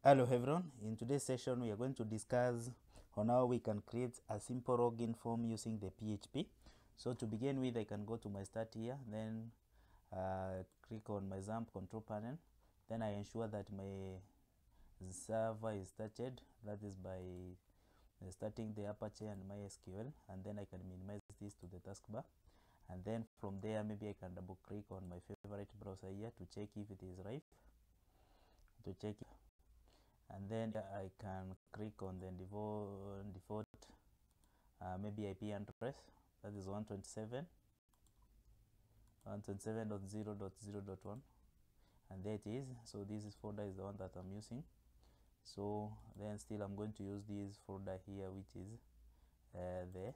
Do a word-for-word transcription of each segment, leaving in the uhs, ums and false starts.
Hello everyone, in today's session we are going to discuss on how we can create a simple login form using the P H P. So to begin with, I can go to my start here, then uh, click on my XAMPP control panel, then I ensure that my server is started, that is by starting the Apache and MySQL, and then I can minimize this to the taskbar, and then from there maybe I can double click on my favorite browser here to check if it is right, to check it. And then I can click on the default, default uh, maybe I P address, that is one twenty-seven dot one twenty-seven dot zero dot zero dot one, and there it is. So this is folder is the one that I'm using. So then still I'm going to use this folder here, which is uh, the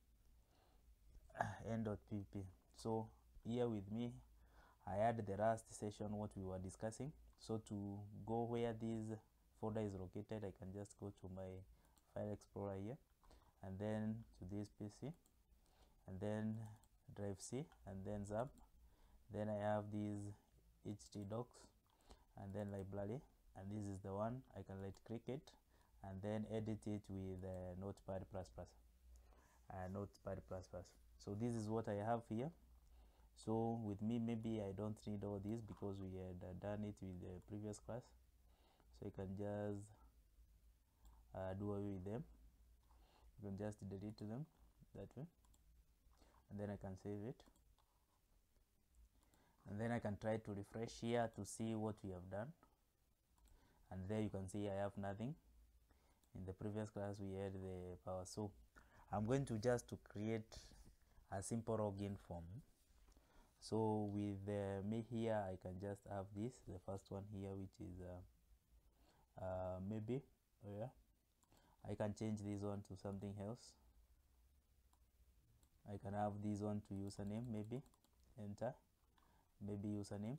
end.pp. So here with me I had the last session what we were discussing. So to go where this folder is located, I can just go to my file explorer here, and then to this P C, and then drive C, and then zap. Then I have these htdocs, and then library, and this is the one. I can right click it and then edit it with uh, notepad plus plus uh, notepad plus plus. So this is what I have here. So with me, maybe I don't need all this because we had uh, done it with the previous class. So you can just uh, do away with them. You can just delete them that way, and then I can save it, and then I can try to refresh here to see what we have done, and there you can see I have nothing. In the previous class we had the power. So I'm going to just to create a simple login form. So with uh, me here, I can just have this, the first one here, which is uh, uh, maybe oh yeah I can change this one to something else. I can have this one to username, maybe enter, maybe username,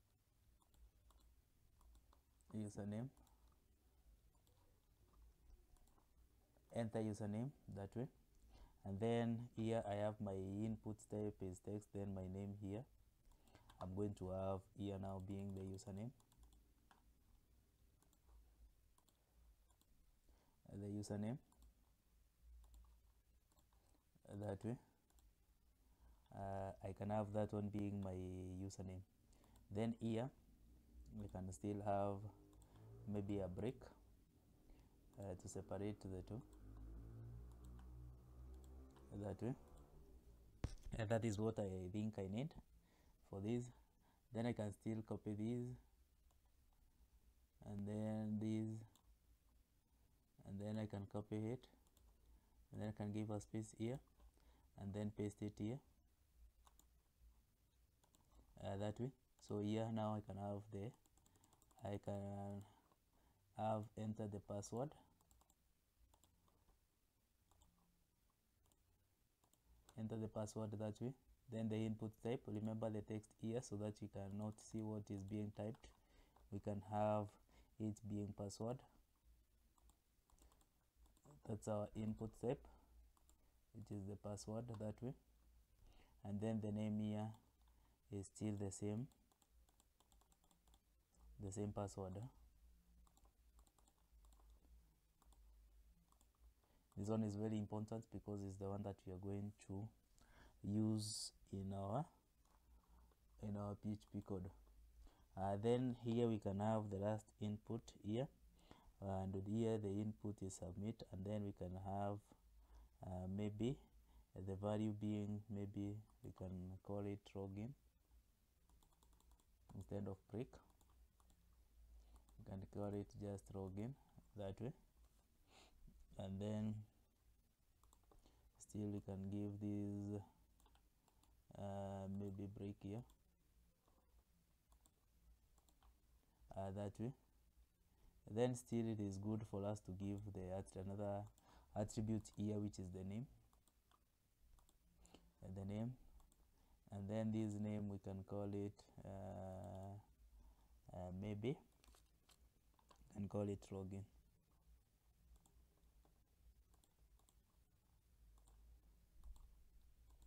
username, enter username that way. And then here I have my input type is text, then my name here. I'm going to have here now being the username, the username that way. Uh, I can have that one being my username. Then here we can still have maybe a break uh, to separate the two that way. And that is what I think I need for this. Then I can still copy this, and then this, and then I can copy it, and then I can give a space here, and then paste it here uh, that way. So here now I can have the I can have enter the password, enter the password that way. Then the input type, remember the text here so that you cannot see what is being typed. We can have it being password, that's our input type, which is the password that way. And then the name here is still the same, the same password. This one is very important because it's the one that we are going to use in our in our P H P code. Uh, then here we can have the last input here, and here the input is submit, and then we can have uh, maybe the value being, maybe we can call it login instead of break. We can call it just login that way, and then still we can give this uh, maybe break here uh, that way. Then still it is good for us to give the another attribute here, which is the name, and the name, and then this name we can call it uh, uh, maybe and call it login.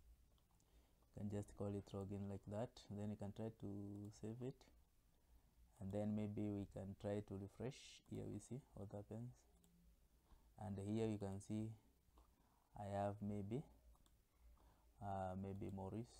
You can just call it login like that. Then you can try to save it, and then maybe we can try to refresh. Here we see what happens, and here you can see I have maybe uh, maybe Maurice,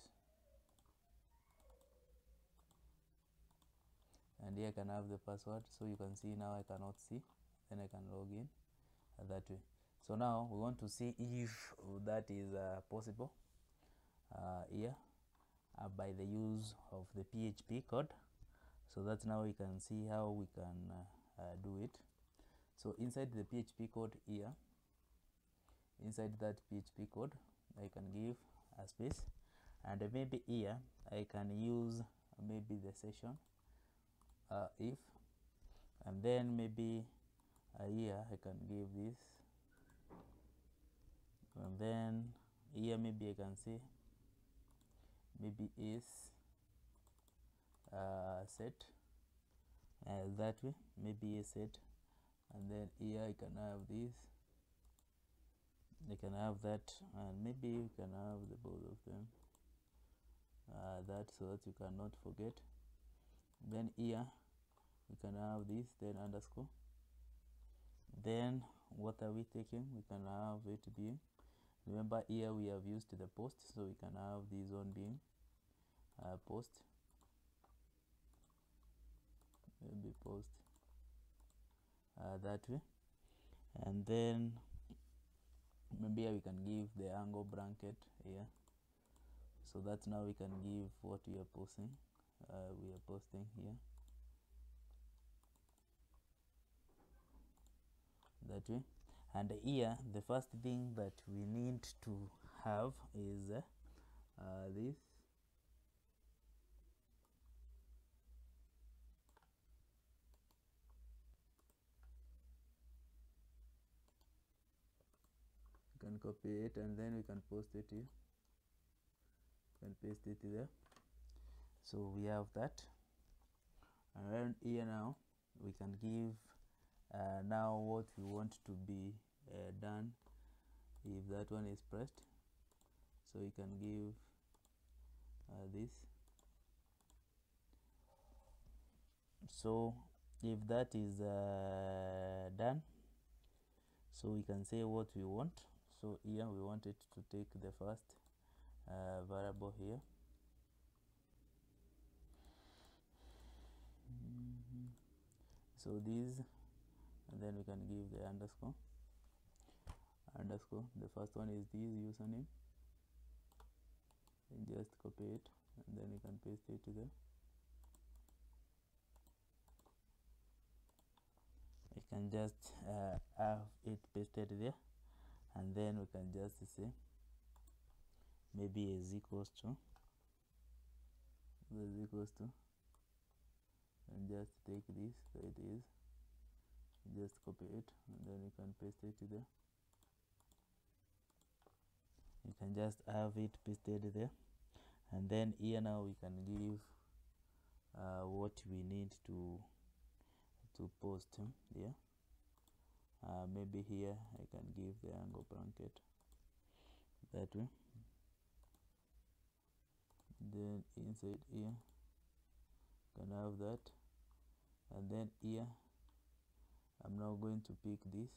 and here I can have the password. So you can see now I cannot see, then I can log in uh, that way. So now we want to see if that is uh, possible uh, here uh, by the use of the P H P code. So that's now we can see how we can uh, uh, do it. So inside the P H P code here, inside that P H P code, I can give a space, and maybe here I can use maybe the session uh, if, and then maybe uh, here I can give this, and then here maybe I can say maybe is uh, set uh, that way, maybe is set, and then here I can have this, I can have that, and maybe you can have the both of them uh, that, so that you cannot forget. Then here we can have this, then underscore, then what are we taking? We can have it being, remember here we have used the post, so we can have this one being uh, post, maybe post uh, that way, and then maybe we can give the angle bracket here, so that now we can give what we are posting, uh, we are posting here that way. And here the first thing that we need to have is uh, uh, this you can copy it, and then we can post it here, you can paste it there. So we have that, and here now we can give uh, now what we want to be uh, done if that one is pressed. So you can give uh, this, so if that is uh, done, so we can say what we want. So here we want it to take the first uh, variable here, mm-hmm. So this, and then we can give the underscore, underscore, the first one is this username, and just copy it, and then you can paste it there. You can just uh, have it pasted there, and then we can just say maybe is equals to, is equals to, and just take this, so it is, just copy it, and then you can paste it there. You can just have it pasted there, and then here now we can give uh, what we need to to post here. Uh, maybe here I can give the angle bracket that way, then inside here can have that, and then here I'm now going to pick this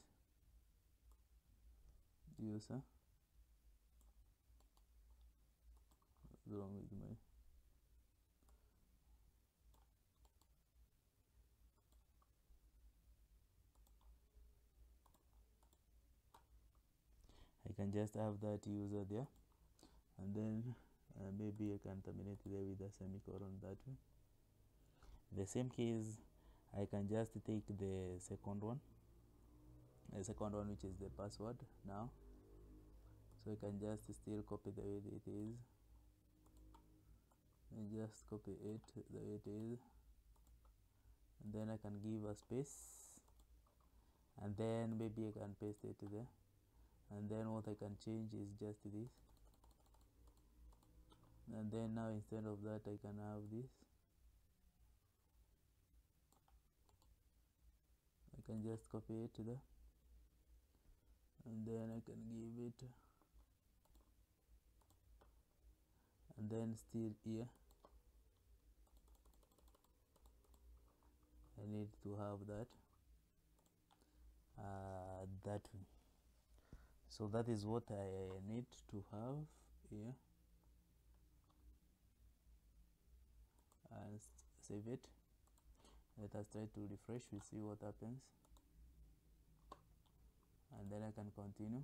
user, what's wrong with my I can just have that user there, and then uh, maybe I can terminate there with a semicolon that way. The same case, I can just take the second one, the second one which is the password now, so I can just still copy the way it is, and just copy it the way it is, and then I can give a space, and then maybe I can paste it there, and then what I can change is just this, and then now instead of that I can have this, I can just copy it there, and then I can give it, and then still here I need to have that uh, that way. So that is what I need to have here, and save it. Let us try to refresh, we see what happens, and then I can continue.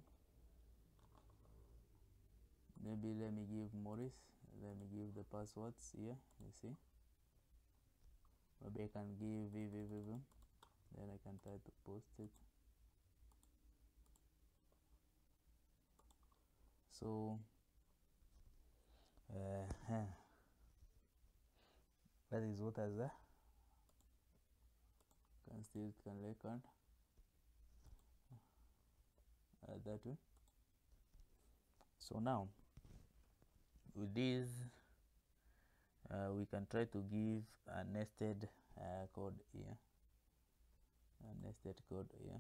Maybe let me give Morris, let me give the passwords here, you see. Maybe I can give V V V V, then I can try to post it. So uh, that is what is there. Can still can record uh, that way. So now with this uh, we can try to give a nested uh, code here, a nested code here,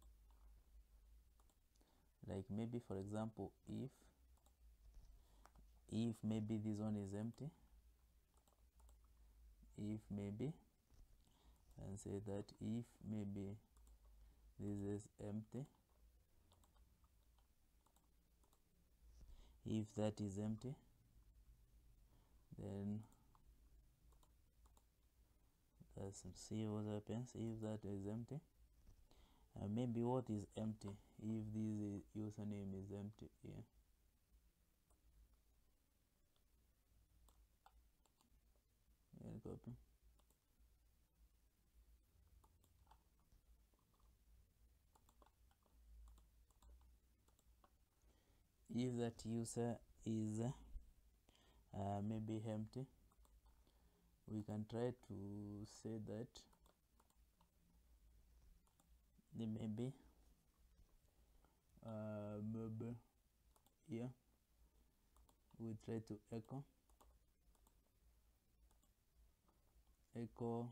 like maybe for example if if maybe this one is empty, if maybe, and say that if maybe this is empty, if that is empty, then let's see what happens if that is empty. And uh, maybe what is empty, if this username is empty here, and copy. If that user is uh, maybe empty, we can try to say that maybe uh, maybe here we try to echo echo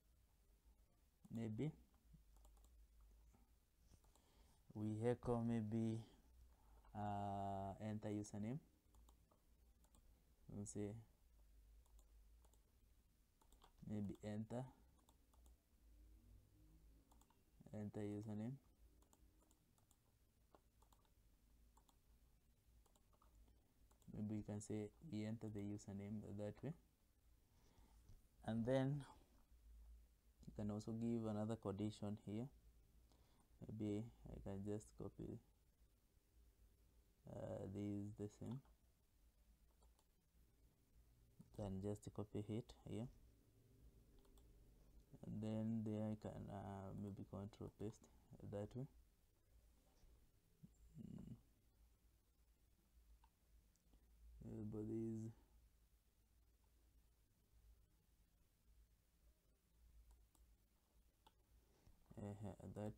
maybe we echo maybe uh, enter username, we'll say maybe enter enter username, maybe you can say we enter the username that way. And then you can also give another condition here, maybe I can just copy uh, this the same, then just copy it here, and then there I can uh, maybe control paste that way. mm. Yeah, but is uh, that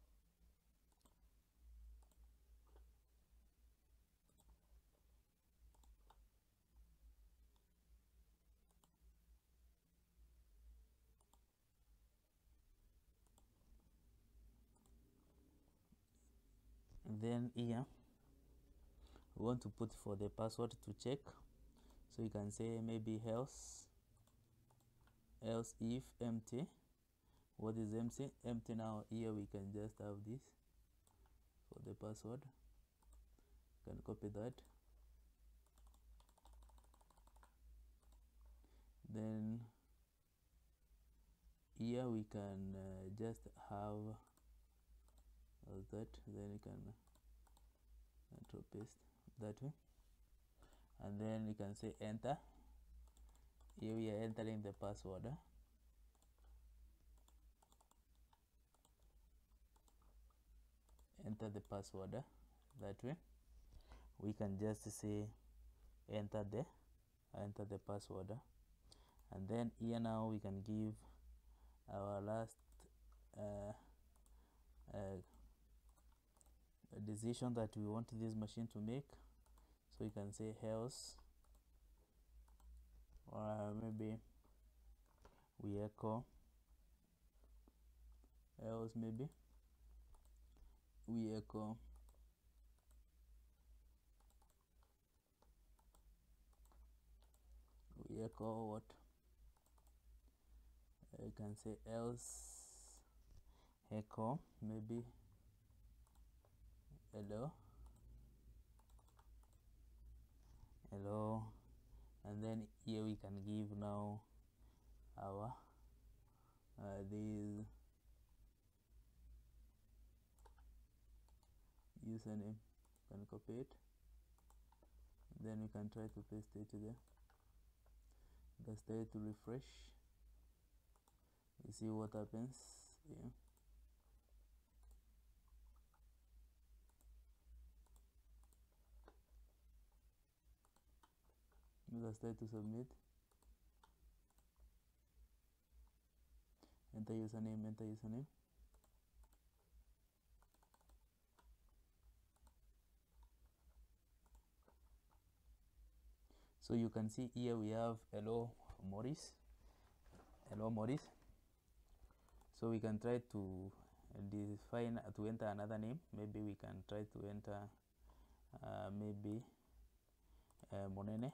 then here we want to put for the password to check, so you can say maybe else else if empty. What is empty? Empty. Now here we can just have this for the password, you can copy that, then here we can uh, just have uh, that, then you can control paste that way, and then you can say enter. Here we are entering the password, huh? Enter the password, huh? That way we can just say enter the enter the password, huh? And then here now we can give our last uh, uh, decision that we want this machine to make, so you can say else, or maybe we echo else, maybe we echo we echo what I can say else echo maybe hello hello, and then here we can give now our uh, this username. Can copy it, then we can try to paste it there. Just try to refresh, you see what happens. Yeah, just try to submit, enter username, enter username. So you can see here we have hello Maurice, hello Maurice. So we can try to define to enter another name. Maybe we can try to enter uh, maybe uh, Monene.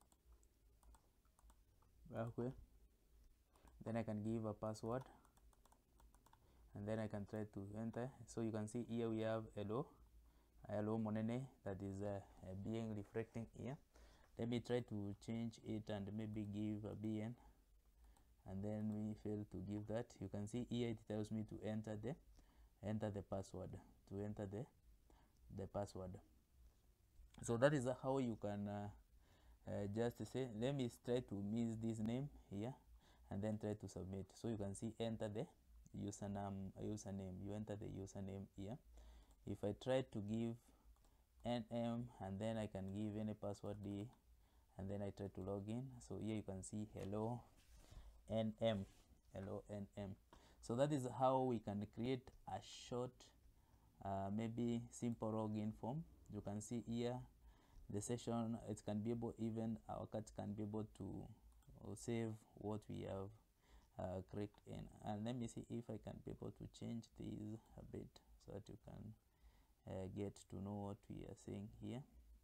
Okay, then I can give a password, and then I can try to enter. So you can see here we have hello hello Monene, that is uh, uh, being reflecting here. Let me try to change it and maybe give a B N, and then we fail to give that. You can see here it tells me to enter the enter the password, to enter the the password. So that is how you can uh, uh, just say, let me try to miss this name here, and then try to submit. So you can see enter the username username you enter the username here. If I try to give N M, and then I can give any password D, and then I try to log in. So here you can see hello N M, hello N M. So that is how we can create a short uh, maybe simple login form. You can see here the session, it can be able, even our cat can be able to uh, save what we have uh, clicked in. And let me see if I can be able to change this a bit so that you can uh, get to know what we are saying here.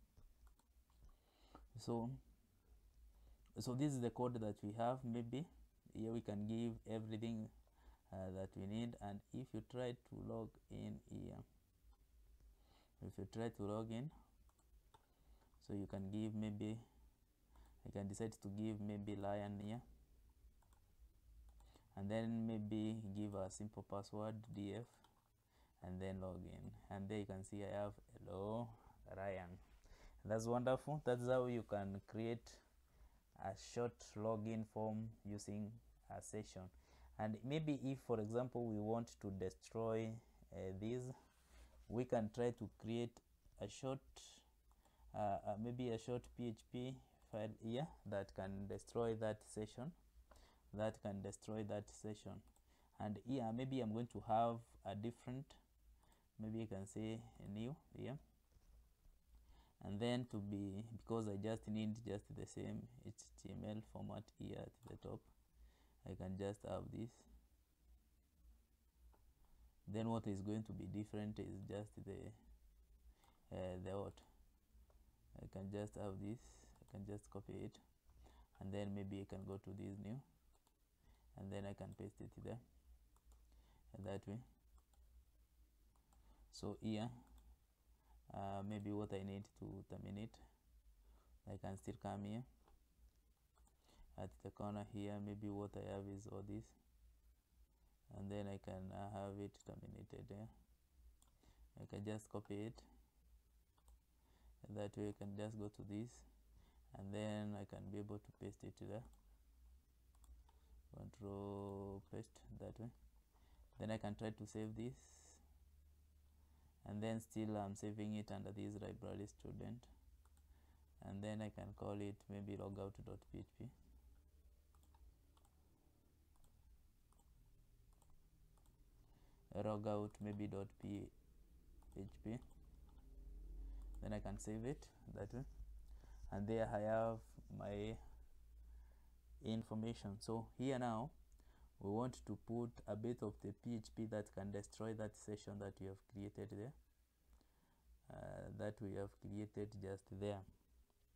So so this is the code that we have. Maybe here we can give everything uh, that we need. And if you try to log in here, if you try to log in, so you can give, maybe I can decide to give maybe lion here, and then maybe give a simple password D F, and then log in. And there you can see I have hello Ryan. That's wonderful. That's how you can create a short login form using a session. And maybe if, for example, we want to destroy uh, this, we can try to create a short uh, uh, maybe a short P H P file here that can destroy that session, that can destroy that session. And here maybe I'm going to have a different, maybe I can say a new here, and then to be, because I just need just the same H T M L format here at the top, I can just have this. Then what is going to be different is just the uh, the what I can just have this, I can just copy it, and then maybe I can go to this new, and then I can paste it there, and that way. So here uh, maybe what I need to terminate, I can still come here at the corner here. Maybe what I have is all this, and then I can uh, have it terminated there. I can just copy it, and that way I can just go to this, and then I can be able to paste it there. Control paste that way. Then I can try to save this, and then still I'm saving it under this library student, and then I can call it maybe logout.php. Logout maybe dot php. Then I can save it that way, and there I have my information. So here now we want to put a bit of the P H P that can destroy that session that we have created there, uh, that we have created just there.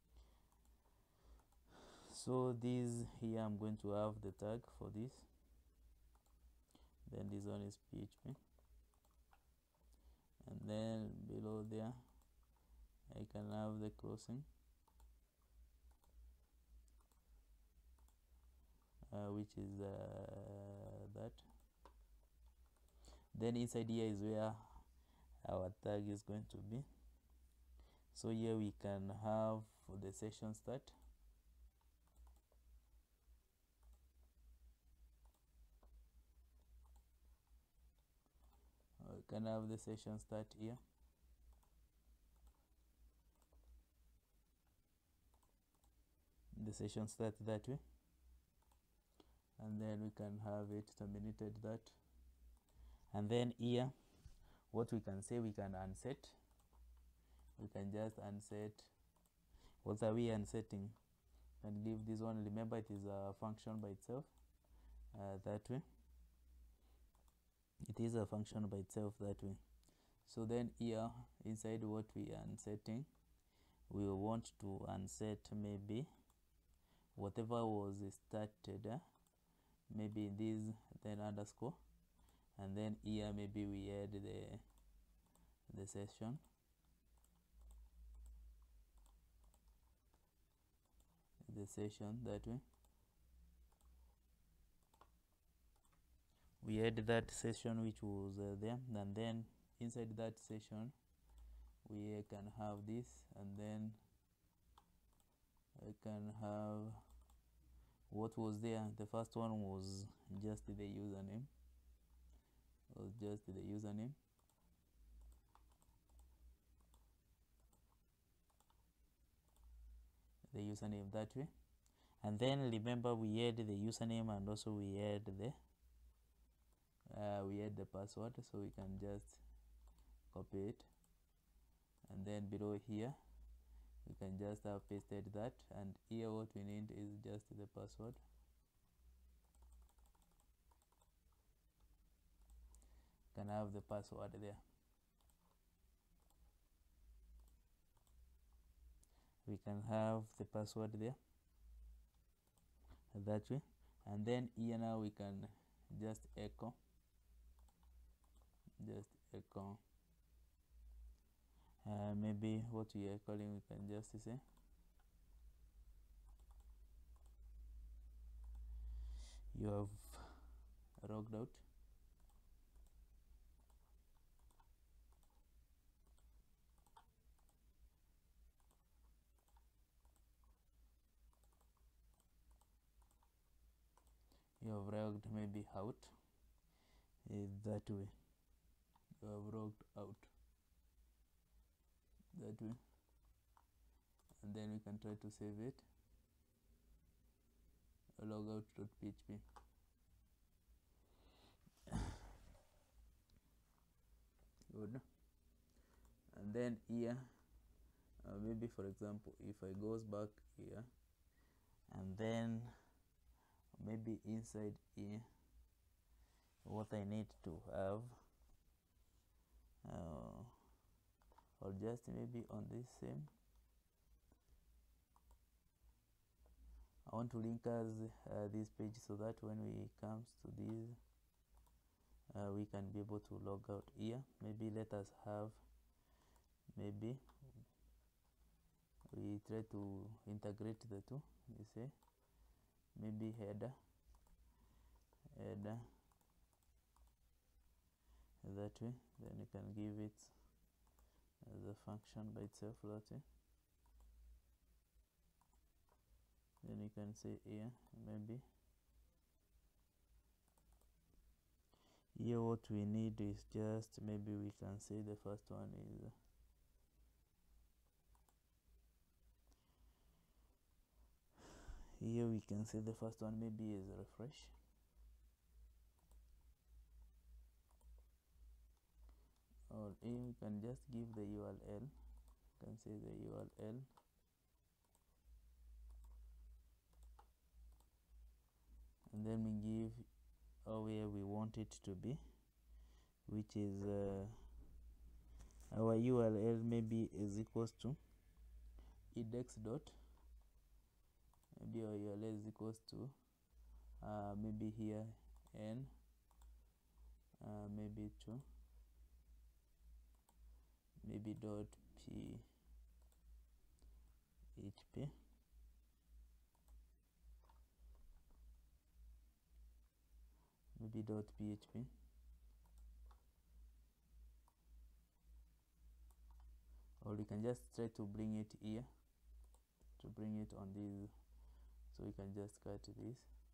So this here I'm going to have the tag for this, then this one is P H P, and then below there I can have the crossing, uh, which is uh, that. Then inside here is where our tag is going to be. So here we can have the session start. We can have the session start here. The session start that way, and then we can have it terminated that. And then here what we can say, we can unset. We can just unset. What are we unsetting? And leave this one. Remember, it is a function by itself, uh, that way. It is a function by itself that way. So then here inside what we are unsetting, we want to unset maybe whatever was started, uh, maybe this, then underscore, and then here maybe we add the the session. The session that way. We add that session which was uh, there, and then inside that session we uh, can have this, and then I can have what was there. The first one was just the username, was just the username. The username that way. And then remember, we add the username, and also we add the uh, we add the password, so we can just copy it, and then below here we can just have pasted that, and here what we need is just the password. Can have the password there. We can have the password there that way. And then here now we can just echo, just echo uh, maybe what we are calling, we can just say you have logged out. You have logged maybe out, is that way. You have logged out that way, and then we can try to save it. Logout.php. Good. And then here uh, maybe for example, if I goes back here, and then maybe inside here what I need to have, uh, or just maybe on this same, I want to link us uh, this page, so that when we comes to this uh, we can be able to log out here. Maybe let us have, maybe we try to integrate the two. You say maybe header, header that way, then you can give it as a function by itself that way. Then you can say here, maybe here what we need is just, maybe we can say the first one is here we can say the first one maybe is refresh. Or here we can just give the U R L, you can say the U R L, and then we give uh, where we want it to be, which is uh, our U R L maybe is equals to index dot, maybe our U R L is equals to uh, maybe here n uh, maybe to maybe dot p h p maybe dot php, or you can just try to bring it here, to bring it on this. So we can just cut this.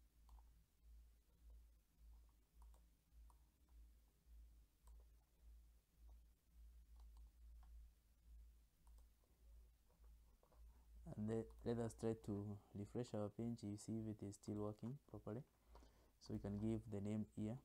And then let us try to refresh our page. You see if it is still working properly. So we can give the name here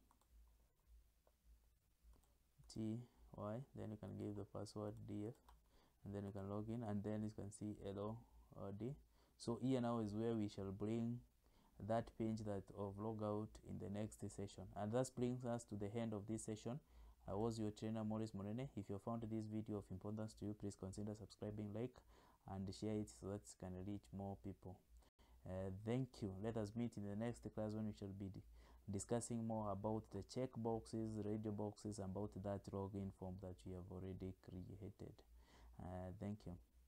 T Y, then you can give the password D F, and then you can log in, and then you can see hello or D. So here now is where we shall bring that page that of logout in the next session. And that brings us to the end of this session. I was your trainer Maurice Morene. If you found this video of importance to you, please consider subscribing, like, and share it so that it can reach more people. Uh, thank you. Let us meet in the next class when we shall be discussing more about the check boxes, radio boxes, about that login form that we have already created. Uh, thank you.